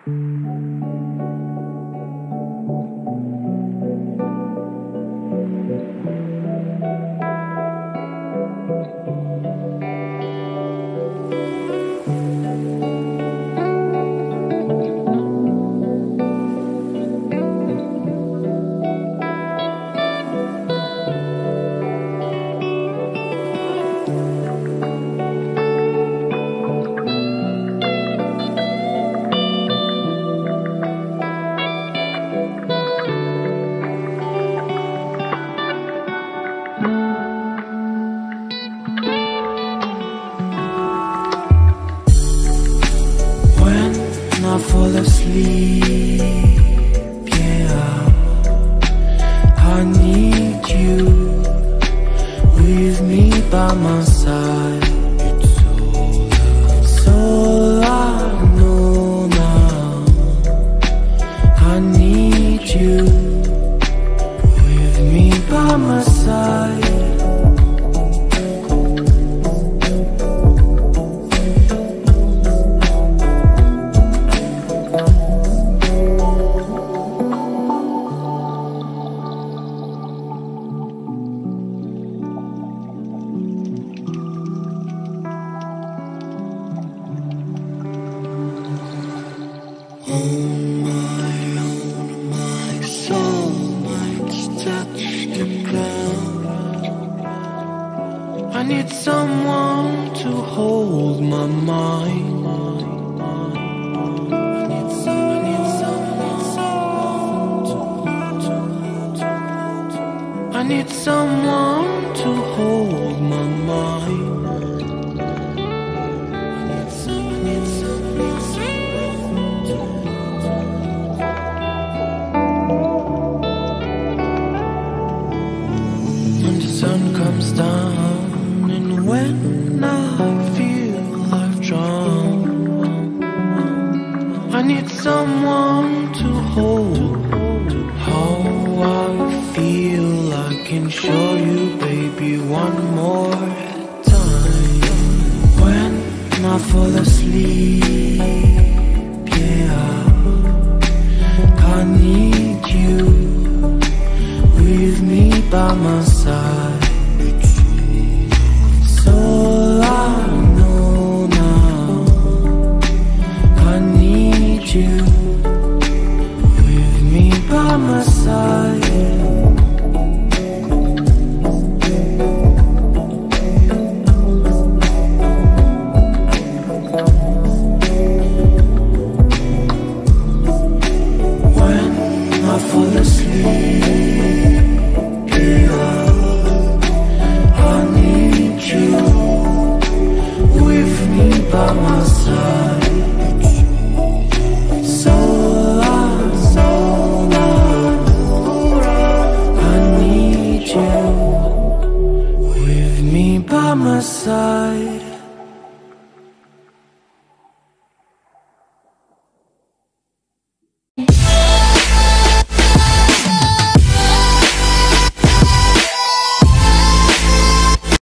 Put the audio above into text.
I fall asleep, yeah, I need you with me by my side. It's all I know now. I need you with me by my side. My soul might touch the ground. I need someone to hold my mind. I need someone to hold my mind. Sun comes down, and when I feel I've drowned, I need someone to hold. How I feel, I can show you, baby, one more time. When I fall asleep, yeah, I need you with me by my side.